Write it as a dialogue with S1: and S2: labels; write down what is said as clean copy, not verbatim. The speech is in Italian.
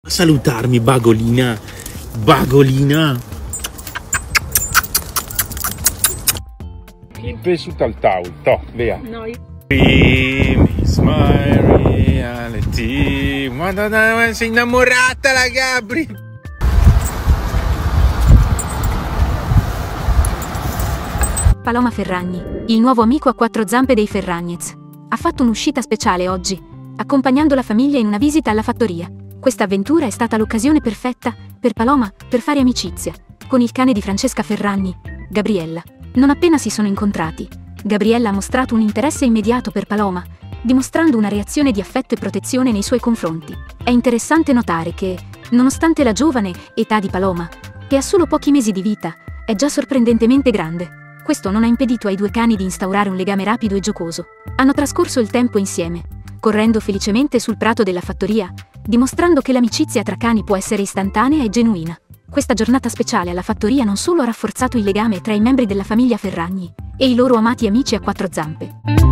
S1: Salutarmi, Bagolina. Bagolina.
S2: Penso al tavolo, to, via.
S3: No, io...
S2: Is my reality. Madonna, sei innamorata la Gabri.
S4: Paloma Ferragni, il nuovo amico a quattro zampe dei Ferragnez. Ha fatto un'uscita speciale oggi, accompagnando la famiglia in una visita alla fattoria. Questa avventura è stata l'occasione perfetta per Paloma per fare amicizia con il cane di Francesca Ferragni, Gabriella. Non appena si sono incontrati, Gabriella ha mostrato un interesse immediato per Paloma, dimostrando una reazione di affetto e protezione nei suoi confronti. È interessante notare che, nonostante la giovane età di Paloma, che ha solo pochi mesi di vita, è già sorprendentemente grande. Questo non ha impedito ai due cani di instaurare un legame rapido e giocoso. Hanno trascorso il tempo insieme, correndo felicemente sul prato della fattoria, dimostrando che l'amicizia tra cani può essere istantanea e genuina. Questa giornata speciale alla fattoria non solo ha rafforzato il legame tra i membri della famiglia Ferragni e i loro amati amici a quattro zampe,